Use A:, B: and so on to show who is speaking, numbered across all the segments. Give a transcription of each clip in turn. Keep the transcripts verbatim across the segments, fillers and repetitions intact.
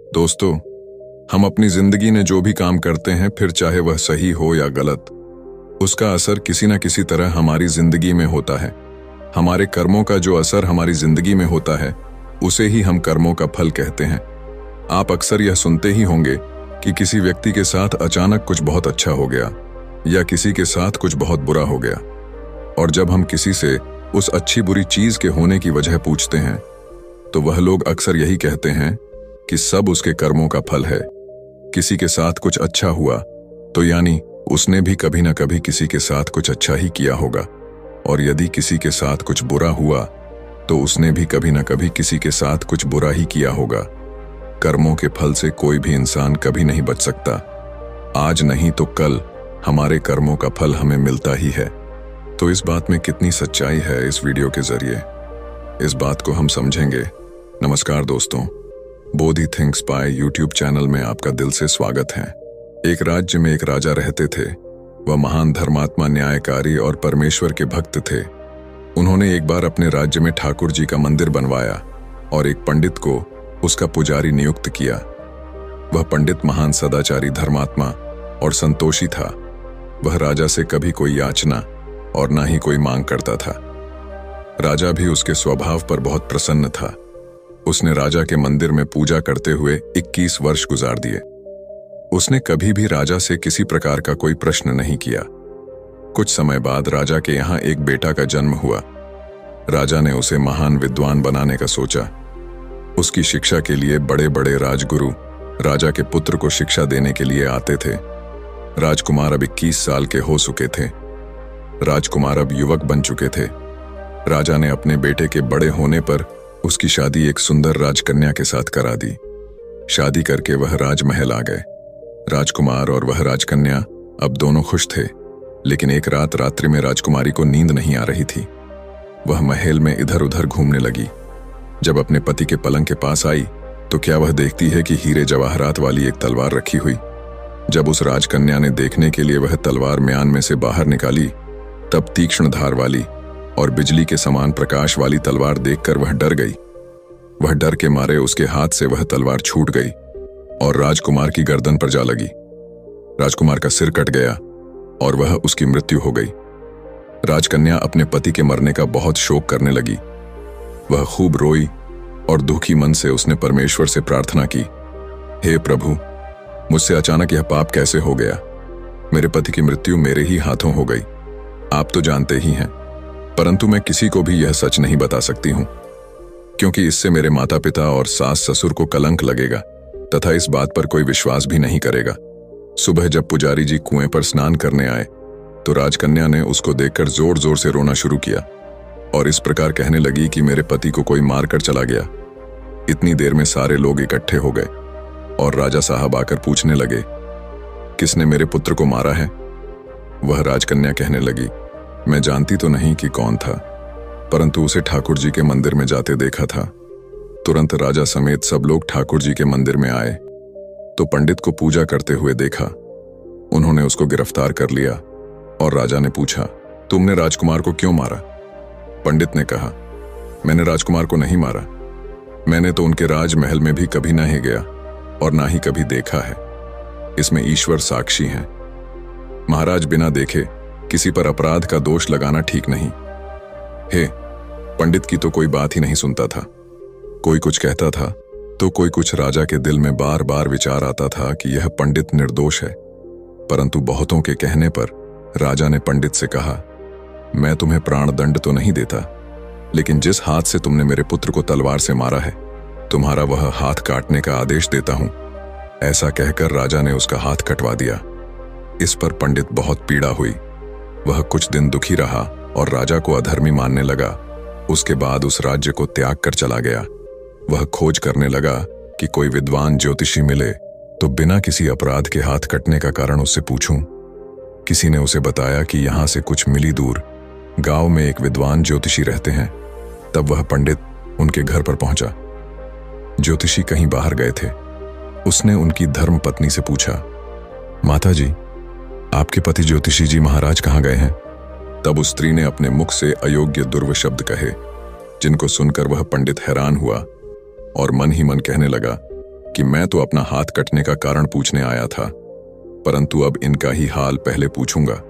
A: दोस्तों, हम अपनी जिंदगी में जो भी काम करते हैं, फिर चाहे वह सही हो या गलत, उसका असर किसी न किसी तरह हमारी जिंदगी में होता है। हमारे कर्मों का जो असर हमारी जिंदगी में होता है, उसे ही हम कर्मों का फल कहते हैं। आप अक्सर यह सुनते ही होंगे कि किसी व्यक्ति के साथ अचानक कुछ बहुत अच्छा हो गया या किसी के साथ कुछ बहुत बुरा हो गया। और जब हम किसी से उस अच्छी बुरी चीज के होने की वजह पूछते हैं, तो वह लोग अक्सर यही कहते हैं कि सब उसके कर्मों का फल है। किसी के साथ कुछ अच्छा हुआ तो यानी उसने भी कभी ना कभी किसी के साथ कुछ अच्छा ही किया होगा, और यदि किसी के साथ कुछ बुरा हुआ तो उसने भी कभी ना कभी किसी के साथ कुछ बुरा ही किया होगा। कर्मों के फल से कोई भी इंसान कभी नहीं बच सकता। आज नहीं तो कल हमारे कर्मों का फल हमें मिलता ही है। तो इस बात में कितनी सच्चाई है, इस वीडियो के जरिए इस बात को हम समझेंगे। नमस्कार दोस्तों, Bodhi thinks by YouTube channel में आपका दिल से स्वागत है। एक राज्य में एक राजा रहते थे। वह महान धर्मात्मा, न्यायकारी और परमेश्वर के भक्त थे। उन्होंने एक बार अपने राज्य में ठाकुर जी का मंदिर बनवाया और एक पंडित को उसका पुजारी नियुक्त किया। वह पंडित महान सदाचारी, धर्मात्मा और संतोषी था। वह राजा से कभी कोई याचना और ना ही कोई मांग करता था। राजा भी उसके स्वभाव पर बहुत प्रसन्न था। उसने राजा के मंदिर में पूजा करते हुए इक्कीस वर्ष गुजार दिए। उसने कभी भी राजा से किसी प्रकार का कोई प्रश्न नहीं किया। कुछ समय बाद राजा के यहाँ एक बेटा का जन्म हुआ। राजा ने उसे महान विद्वान बनाने का सोचा। उसकी शिक्षा के लिए बड़े बड़े राजगुरु राजा के पुत्र को शिक्षा देने के लिए आते थे। राजकुमार अब इक्कीस साल के हो चुके थे। राजकुमार अब युवक बन चुके थे। राजा ने अपने बेटे के बड़े होने पर उसकी शादी एक सुंदर राजकन्या के साथ करा दी। शादी करके वह राजमहल आ गए। राजकुमार और वह राजकन्या अब दोनों खुश थे। लेकिन एक रात रात्रि में राजकुमारी को नींद नहीं आ रही थी। वह महल में इधर उधर घूमने लगी। जब अपने पति के पलंग के पास आई तो क्या वह देखती है कि हीरे जवाहरात वाली एक तलवार रखी हुई। जब उस राजकन्या ने देखने के लिए वह तलवार म्यान में से बाहर निकाली, तब तीक्ष्ण धार वाली और बिजली के समान प्रकाश वाली तलवार देखकर वह डर गई। वह डर के मारे उसके हाथ से वह तलवार छूट गई और राजकुमार की गर्दन पर जा लगी। राजकुमार का सिर कट गया और वह उसकी मृत्यु हो गई। राजकन्या अपने पति के मरने का बहुत शोक करने लगी। वह खूब रोई और दुखी मन से उसने परमेश्वर से प्रार्थना की, हे प्रभु, मुझसे अचानक यह पाप कैसे हो गया? मेरे पति की मृत्यु मेरे ही हाथों हो गई। आप तो जानते ही हैं, परंतु मैं किसी को भी यह सच नहीं बता सकती हूं, क्योंकि इससे मेरे माता पिता और सास ससुर को कलंक लगेगा तथा इस बात पर कोई विश्वास भी नहीं करेगा। सुबह जब पुजारी जी कुएं पर स्नान करने आए तो राजकन्या ने उसको देखकर जोर जोर से रोना शुरू किया और इस प्रकार कहने लगी कि मेरे पति को कोई मार कर चला गया। इतनी देर में सारे लोग इकट्ठे हो गए और राजा साहब आकर पूछने लगे, किसने मेरे पुत्र को मारा है? वह राजकन्या कहने लगी, मैं जानती तो नहीं कि कौन था, परंतु उसे ठाकुर जी के मंदिर में जाते देखा था। तुरंत राजा समेत सब लोग ठाकुर जी के मंदिर में आए तो पंडित को पूजा करते हुए देखा। उन्होंने उसको गिरफ्तार कर लिया और राजा ने पूछा, तुमने राजकुमार को क्यों मारा? पंडित ने कहा, मैंने राजकुमार को नहीं मारा। मैंने तो उनके राजमहल में भी कभी नहीं गया और ना ही कभी देखा है। इसमें ईश्वर साक्षी हैं। महाराज, बिना देखे किसी पर अपराध का दोष लगाना ठीक नहीं। हे, पंडित की तो कोई बात ही नहीं सुनता था। कोई कुछ कहता था तो कोई कुछ। राजा के दिल में बार बार विचार आता था कि यह पंडित निर्दोष है, परंतु बहुतों के कहने पर राजा ने पंडित से कहा, मैं तुम्हें प्राण दंड तो नहीं देता, लेकिन जिस हाथ से तुमने मेरे पुत्र को तलवार से मारा है, तुम्हारा वह हाथ काटने का आदेश देता हूं। ऐसा कहकर राजा ने उसका हाथ कटवा दिया। इस पर पंडित बहुत पीड़ा हुई। वह कुछ दिन दुखी रहा और राजा को अधर्मी मानने लगा। उसके बाद उस राज्य को त्याग कर चला गया। वह खोज करने लगा कि कोई विद्वान ज्योतिषी मिले तो बिना किसी अपराध के हाथ कटने का कारण उससे पूछूं। किसी ने उसे बताया कि यहां से कुछ मिली दूर गांव में एक विद्वान ज्योतिषी रहते हैं। तब वह पंडित उनके घर पर पहुंचा। ज्योतिषी कहीं बाहर गए थे। उसने उनकी धर्म पत्नी से पूछा, माता जी, आपके पति ज्योतिषी जी महाराज कहाँ गए हैं? तब उस स्त्री ने अपने मुख से अयोग्य दुर्व शब्द कहे, जिनको सुनकर वह पंडित हैरान हुआ और मन ही मन कहने लगा कि मैं तो अपना हाथ कटने का कारण पूछने आया था, परंतु अब इनका ही हाल पहले पूछूंगा।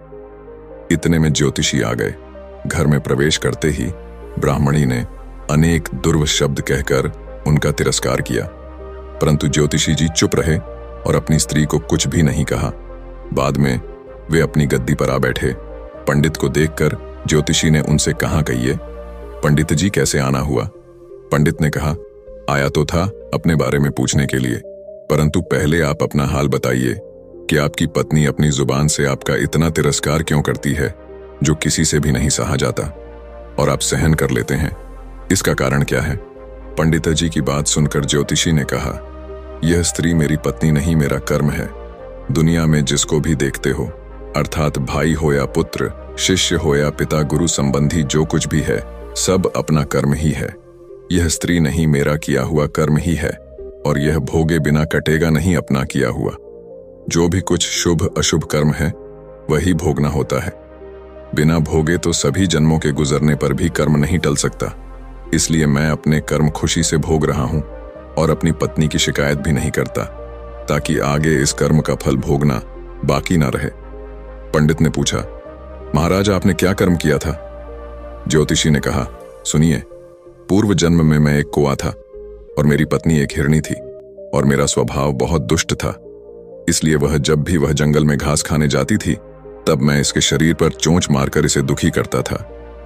A: इतने में ज्योतिषी आ गए। घर में प्रवेश करते ही ब्राह्मणी ने अनेक दुर्व शब्द कहकर उनका तिरस्कार किया, परंतु ज्योतिषी जी चुप रहे और अपनी स्त्री को कुछ भी नहीं कहा। बाद में वे अपनी गद्दी पर आ बैठे। पंडित को देखकर ज्योतिषी ने उनसे कहा, कहिए पंडित जी कैसे आना हुआ? पंडित ने कहा, आया तो था अपने बारे में पूछने के लिए, परंतु पहले आप अपना हाल बताइए कि आपकी पत्नी अपनी जुबान से आपका इतना तिरस्कार क्यों करती है, जो किसी से भी नहीं सहा जाता और आप सहन कर लेते हैं। इसका कारण क्या है? पंडित जी की बात सुनकर ज्योतिषी ने कहा, यह स्त्री मेरी पत्नी नहीं, मेरा कर्म है। दुनिया में जिसको भी देखते हो, अर्थात भाई हो या पुत्र, शिष्य हो या पिता, गुरु संबंधी जो कुछ भी है, सब अपना कर्म ही है। यह स्त्री नहीं, मेरा किया हुआ कर्म ही है, और यह भोगे बिना कटेगा नहीं अपना किया हुआ। जो भी कुछ शुभ अशुभ कर्म है वही भोगना होता है। बिना भोगे तो सभी जन्मों के गुजरने पर भी कर्म नहीं टल सकता। इसलिए मैं अपने कर्म खुशी से भोग रहा हूं और अपनी पत्नी की शिकायत भी नहीं करता, ताकि आगे इस कर्म का फल भोगना बाकी ना रहे। पंडित ने पूछा, महाराज आपने क्या कर्म किया था? ज्योतिषी ने कहा, सुनिए, पूर्व जन्म में मैं एक कुआं था और मेरी पत्नी एक हिरणी थी, और मेरा स्वभाव बहुत दुष्ट था। इसलिए वह जब भी वह जंगल में घास खाने जाती थी, तब मैं इसके शरीर पर चोंच मारकर इसे दुखी करता था।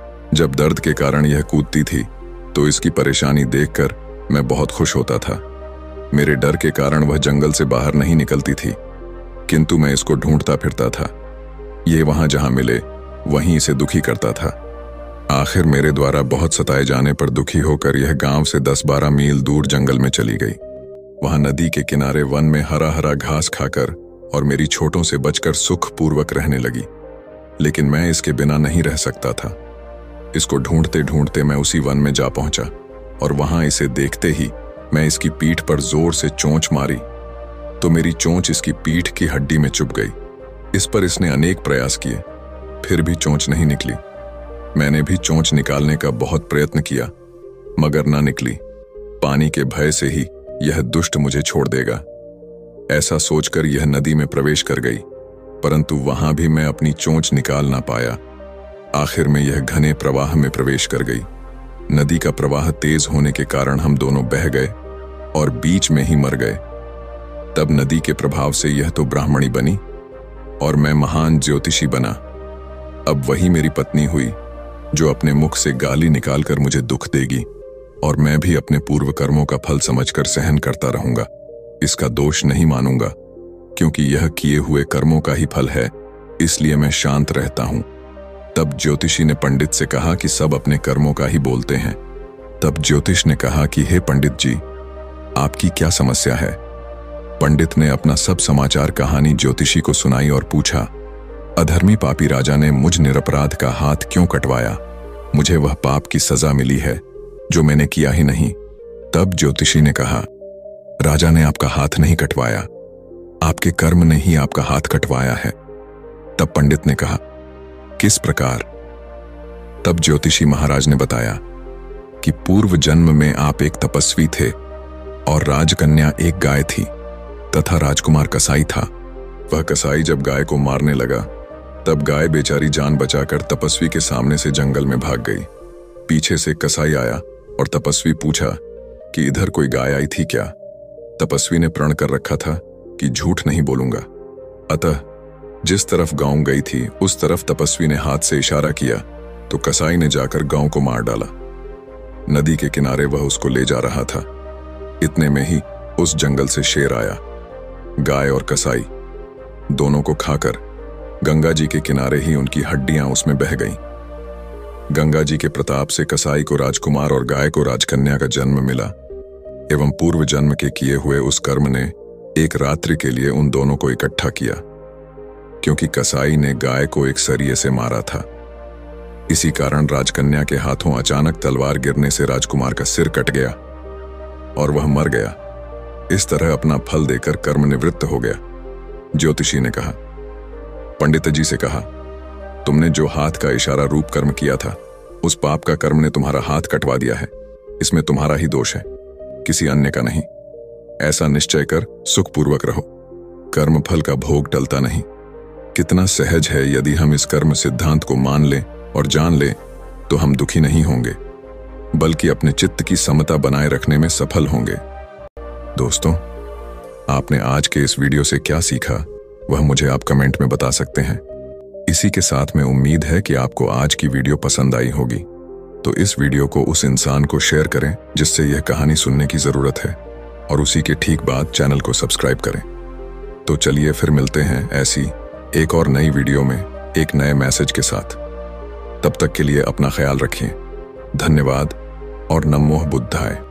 A: जब दर्द के कारण यह कूदती थी तो इसकी परेशानी देखकर मैं बहुत खुश होता था। मेरे डर के कारण वह जंगल से बाहर नहीं निकलती थी, किंतु मैं इसको ढूंढता फिरता था। ये वहां जहां मिले वहीं इसे दुखी करता था। आखिर मेरे द्वारा बहुत सताए जाने पर दुखी होकर यह गांव से दस बारह मील दूर जंगल में चली गई। वहां नदी के किनारे वन में हरा हरा घास खाकर और मेरी छोटों से बचकर सुखपूर्वक रहने लगी। लेकिन मैं इसके बिना नहीं रह सकता था। इसको ढूंढते ढूंढते मैं उसी वन में जा पहुंचा, और वहां इसे देखते ही मैं इसकी पीठ पर जोर से चोंच मारी तो मेरी चोंच इसकी पीठ की हड्डी में चुभ गई। इस पर इसने अनेक प्रयास किए, फिर भी चोंच नहीं निकली। मैंने भी चोंच निकालने का बहुत प्रयत्न किया, मगर ना निकली। पानी के भय से ही यह दुष्ट मुझे छोड़ देगा, ऐसा सोचकर यह नदी में प्रवेश कर गई, परंतु वहां भी मैं अपनी चोंच निकाल ना पाया। आखिर में यह घने प्रवाह में प्रवेश कर गई। नदी का प्रवाह तेज होने के कारण हम दोनों बह गए और बीच में ही मर गए। तब नदी के प्रभाव से यह तो ब्राह्मणी बनी और मैं महान ज्योतिषी बना। अब वही मेरी पत्नी हुई जो अपने मुख से गाली निकालकर मुझे दुख देगी, और मैं भी अपने पूर्व कर्मों का फल समझकर सहन करता रहूंगा। इसका दोष नहीं मानूंगा, क्योंकि यह किए हुए कर्मों का ही फल है, इसलिए मैं शांत रहता हूं। तब ज्योतिषी ने पंडित से कहा कि सब अपने कर्मों का ही बोलते हैं। तब ज्योतिष ने कहा कि हे पंडित जी, आपकी क्या समस्या है? पंडित ने अपना सब समाचार कहानी ज्योतिषी को सुनाई और पूछा, अधर्मी पापी राजा ने मुझ निरपराध का हाथ क्यों कटवाया? मुझे वह पाप की सजा मिली है जो मैंने किया ही नहीं। तब ज्योतिषी ने कहा, राजा ने आपका हाथ नहीं कटवाया, आपके कर्म ने ही आपका हाथ कटवाया है। तब पंडित ने कहा, किस प्रकार? तब ज्योतिषी महाराज ने बताया कि पूर्व जन्म में आप एक तपस्वी थे और राजकन्या एक गाय थी तथा राजकुमार कसाई था। वह कसाई जब गाय को मारने लगा, तब गाय बेचारी जान बचाकर तपस्वी के सामने से जंगल में भाग गई। पीछे से कसाई आया और तपस्वी पूछा कि इधर कोई गाय आई थी क्या? तपस्वी ने प्रण कर रखा था कि झूठ नहीं बोलूंगा, अतः जिस तरफ गांव गई थी उस तरफ तपस्वी ने हाथ से इशारा किया तो कसाई ने जाकर गांव को मार डाला। नदी के किनारे वह उसको ले जा रहा था। इतने में ही उस जंगल से शेर आया। गाय और कसाई दोनों को खाकर गंगा जी के किनारे ही उनकी हड्डियां उसमें बह गईं। गंगा जी के प्रताप से कसाई को राजकुमार और गाय को राजकन्या का जन्म मिला, एवं पूर्व जन्म के किए हुए उस कर्म ने एक रात्रि के लिए उन दोनों को इकट्ठा किया, क्योंकि कसाई ने गाय को एक सरिये से मारा था। इसी कारण राजकन्या के हाथों अचानक तलवार गिरने से राजकुमार का सिर कट गया और वह मर गया। इस तरह अपना फल देकर कर्म निवृत्त हो गया। ज्योतिषी ने कहा, पंडित जी से कहा, तुमने जो हाथ का इशारा रूप कर्म किया था, उस पाप का कर्म ने तुम्हारा हाथ कटवा दिया है। इसमें तुम्हारा ही दोष है, किसी अन्य का नहीं। ऐसा निश्चय कर सुखपूर्वक रहो। कर्म फल का भोग टलता नहीं। कितना सहज है यदि हम इस कर्म सिद्धांत को मान लें और जान लें तो हम दुखी नहीं होंगे, बल्कि अपने चित्त की समता बनाए रखने में सफल होंगे। दोस्तों, आपने आज के इस वीडियो से क्या सीखा वह मुझे आप कमेंट में बता सकते हैं। इसी के साथ में उम्मीद है कि आपको आज की वीडियो पसंद आई होगी, तो इस वीडियो को उस इंसान को शेयर करें जिससे यह कहानी सुनने की जरूरत है, और उसी के ठीक बाद चैनल को सब्सक्राइब करें। तो चलिए फिर मिलते हैं ऐसी एक और नई वीडियो में एक नए मैसेज के साथ। तब तक के लिए अपना ख्याल रखिए। धन्यवाद और नमो बुद्धाय।